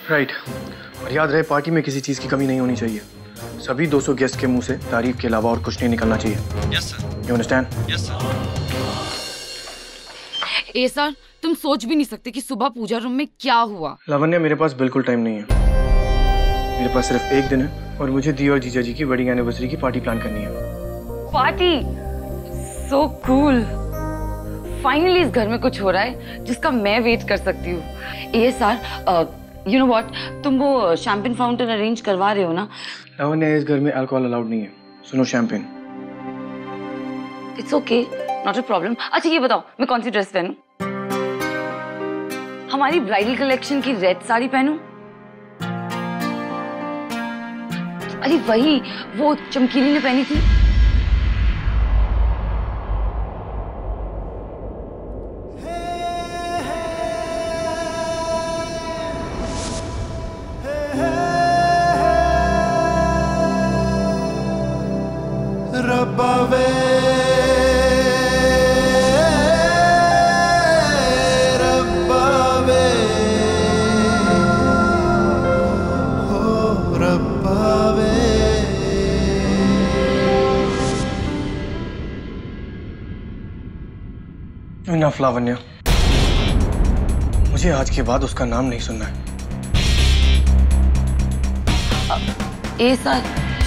Right. और याद रहे, पार्टी में किसी चीज की कमी नहीं होनी चाहिए। सभी 200 गेस्ट के मुंह से तारीफ के अलावा और कुछ नहीं निकलना चाहिए। Yes sir. You understand? Yes sir. ए सर, तुम सोच भी नहीं सकते कि सुबह पूजा रूम में क्या हुआ। लावण्य, मेरे पास बिल्कुल टाइम नहीं है। मेरे पास सिर्फ एक दिन है और मुझे दी और जीजा जी की वेडिंग एनिवर्सरी की पार्टी प्लान करनी है। पार्टी? So cool. फाइनली इस घर में कुछ हो रहा है जिसका मैं वेट कर सकती हूँ। ए सर, यू नो व्हाट, तुम वो शैंपेन फाउंटेन अरेंज करवा रहे हो ना? लावण्य, इस घर में अल्कोहल अलाउड नहीं है। सुनो champagne. It's okay, not a problem. अच्छा ये बताओ, मैं कौन सी ड्रेस पहनूं? हमारी ब्राइडल कलेक्शन की रेड साड़ी पहनूं? अरे वही, वो चमकीली ने पहनी थी। रब्बावे रब्बावे हो रब्बावे। इनफ लावण्य, मुझे आज के बाद उसका नाम नहीं सुनना है। ए सर,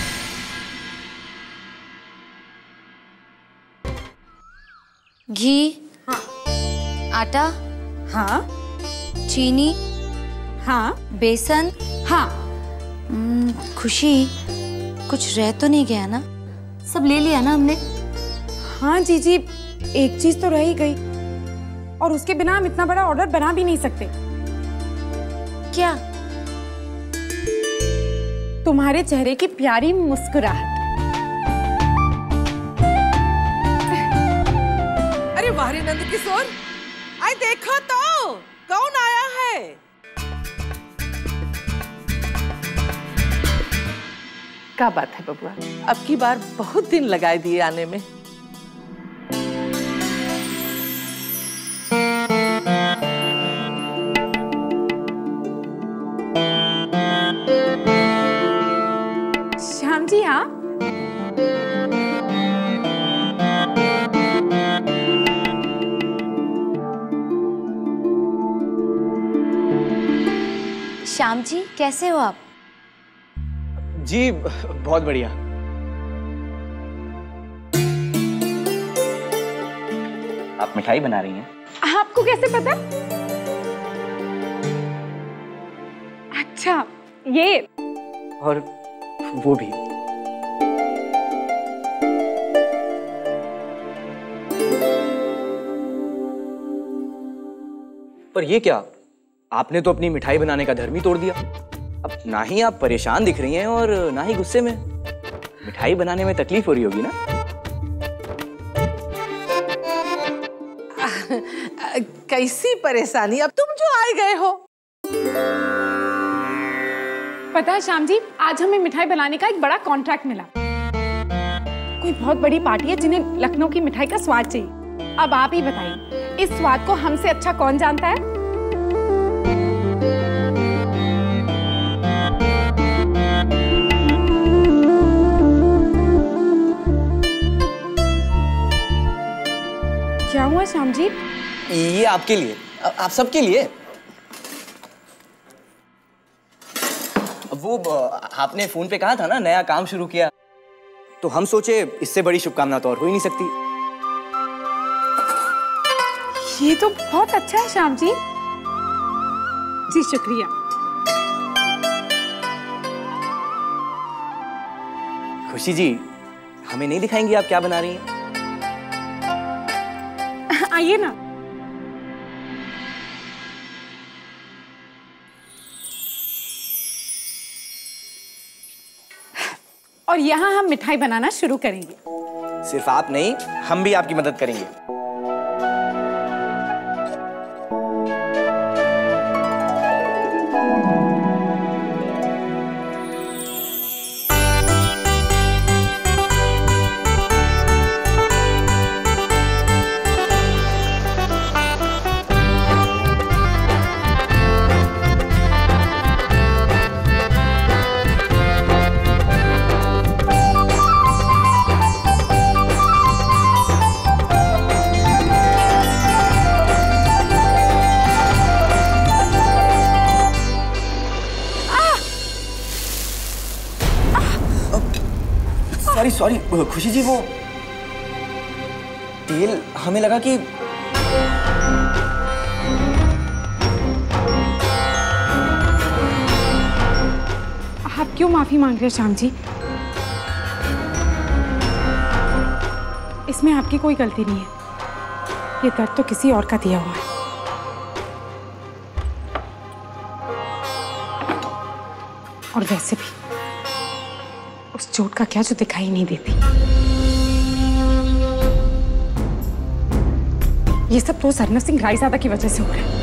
घी, हाँ, आटा, हाँ, चीनी, हाँ, बेसन, हाँ। खुशी, कुछ रह तो नहीं गया ना? सब ले लिया ना हमने? हाँ जीजी, एक चीज तो रह ही गई, और उसके बिना हम इतना बड़ा ऑर्डर बना भी नहीं सकते। क्या? तुम्हारे चेहरे की प्यारी मुस्कुराहट। अरे वाह रे नंद किशोर, आए देखो तो कौन आया है। क्या बात है बबुआ, अब की बार बहुत दिन लगाए दिए आने में। श्याम जी, हाँ। श्याम जी, कैसे हो आप? जी बहुत बढ़िया। आप मिठाई बना रही हैं? आपको कैसे पता? अच्छा, ये और वो भी। पर ये क्या, आपने तो अपनी मिठाई बनाने का धर्म ही तोड़ दिया। अब ना ही आप परेशान दिख रही हैं और ना ही गुस्से में। मिठाई बनाने में तकलीफ हो रही होगी ना? कैसी परेशानी, अब तुम जो आए गए हो। पता है श्याम जी, आज हमें मिठाई बनाने का एक बड़ा कॉन्ट्रैक्ट मिला। कोई बहुत बड़ी पार्टी है जिन्हें लखनऊ की मिठाई का स्वाद चाहिए। अब आप ही बताइए, इस स्वाद को हमसे अच्छा कौन जानता है? क्या हुआ श्याम जी? ये आपके लिए, आप सबके लिए। वो आपने फोन पे कहा था ना, नया काम शुरू किया, तो हम सोचे इससे बड़ी शुभकामना तो और हो ही नहीं सकती। ये तो बहुत अच्छा है श्याम जी। जी शुक्रिया। खुशी जी, हमें नहीं दिखाएंगी आप क्या बना रही हैं? आइए ना। और यहाँ हम मिठाई बनाना शुरू करेंगे। सिर्फ आप नहीं, हम भी आपकी मदद करेंगे। सॉरी खुशी जी, वो तेल हमें लगा कि आप क्यों माफी मांग रहे हो श्याम जी? इसमें आपकी कोई गलती नहीं है। ये दर्द तो किसी और का दिया हुआ है। और वैसे भी उस चोट का क्या जो दिखाई नहीं देती। ये सब तो सरनव सिंह रायजादा की वजह से हो रहा है।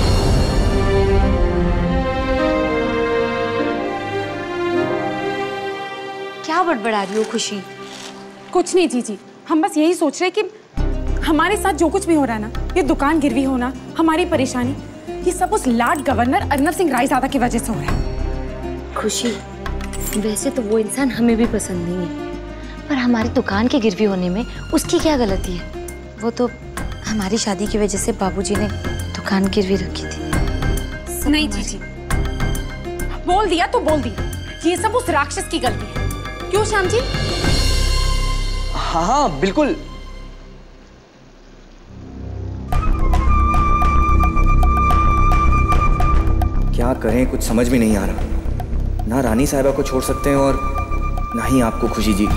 क्या बड़बड़ा रही हो खुशी? कुछ नहीं जीजी, हम बस यही सोच रहे कि हमारे साथ जो कुछ भी हो रहा है ना, ये दुकान गिरवी होना, हमारी परेशानी, ये सब उस लाट गवर्नर अर्नब सिंह रायजादा की वजह से हो रहा है। खुशी, वैसे तो वो इंसान हमें भी पसंद नहीं है, पर हमारी दुकान के गिरवी होने में उसकी क्या गलती है? वो तो हमारी शादी की वजह से बाबूजी ने दुकान गिरवी रखी थी। नहीं जीजी, बोल दिया तो बोल दिया, ये सब उस राक्षस की गलती है। क्यों श्याम जी? हाँ हाँ बिल्कुल। क्या करें, कुछ समझ में नहीं आ रहा। ना रानी साहिबा को छोड़ सकते हैं और ना ही आपको खुशी जी।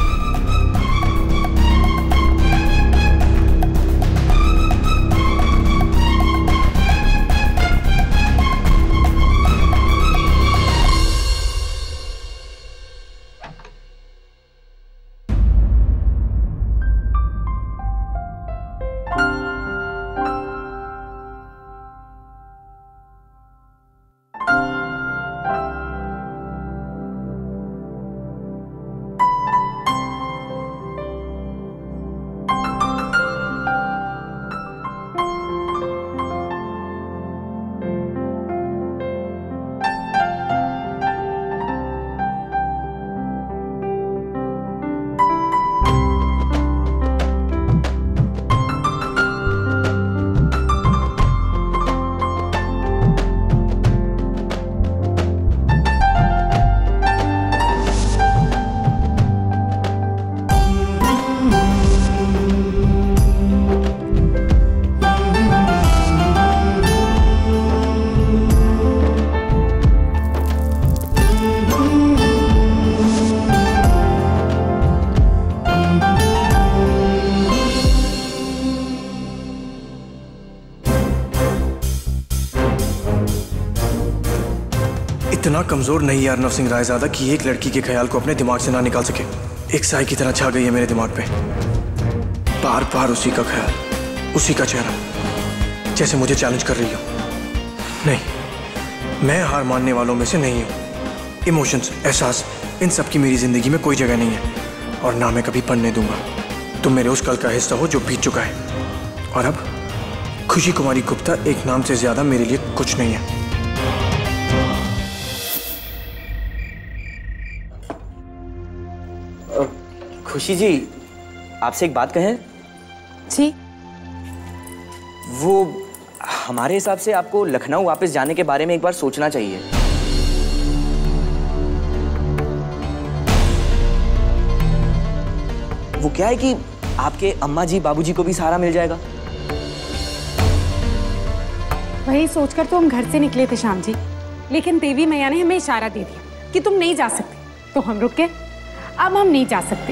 इतना कमजोर नहीं है अर्नब सिंह रायजादा कि एक लड़की के ख्याल को अपने दिमाग से ना निकाल सके। एक साई की तरह छा गई है मेरे दिमाग पे, बार बार उसी का ख्याल, उसी का चेहरा, जैसे मुझे चैलेंज कर रही हो। नहीं, मैं हार मानने वालों में से नहीं हूँ। इमोशंस, एहसास, इन सब की मेरी जिंदगी में कोई जगह नहीं है और ना मैं कभी पढ़ने दूंगा। तुम मेरे उस कल का हिस्सा हो जो बीत चुका है, और अब खुशी कुमारी गुप्ता एक नाम से ज्यादा मेरे लिए कुछ नहीं है। खुशी जी, आपसे एक बात कहें? जी। वो हमारे हिसाब से आपको लखनऊ वापस जाने के बारे में एक बार सोचना चाहिए। वो क्या है कि आपके अम्मा जी बाबूजी को भी सहारा मिल जाएगा। वही सोचकर तो हम घर से निकले थे श्याम जी, लेकिन देवी मैया ने हमें इशारा दे दिया कि तुम नहीं जा सकते, तो हम रुक गए। अब हम नहीं जा सकते।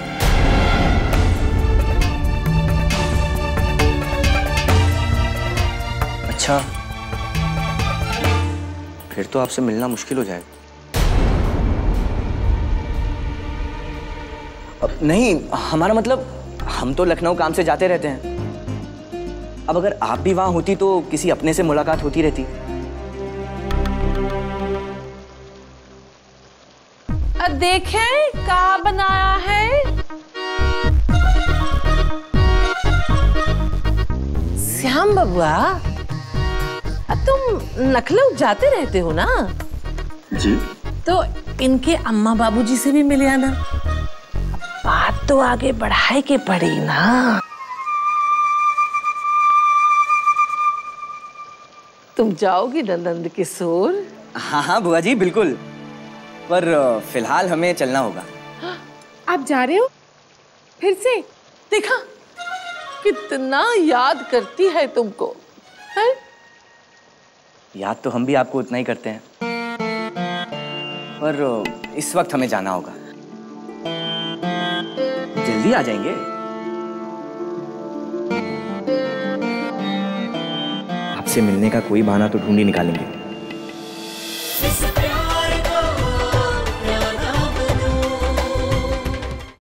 अच्छा, फिर तो आपसे मिलना मुश्किल हो जाएगा। नहीं, हमारा मतलब हम तो लखनऊ काम से जाते रहते हैं। अब अगर आप भी वहां होती तो किसी अपने से मुलाकात होती रहती। देखें क्या बनाया है। श्याम बबुआ, तुम लखनऊ जाते रहते हो ना? जी। तो इनके अम्मा बाबूजी से भी मिले आना। बात तो आगे बढ़ाए के पड़ी ना। तुम जाओगी ना नंद किशोर? हाँ हाँ बुआ जी बिल्कुल, पर फिलहाल हमें चलना होगा। आप जा रहे हो? फिर से देखा कितना याद करती है तुमको, है? याद तो हम भी आपको उतना ही करते हैं, पर इस वक्त हमें जाना होगा। जल्दी आ जाएंगे। आपसे मिलने का कोई बहाना तो ढूंढ ही निकालेंगे।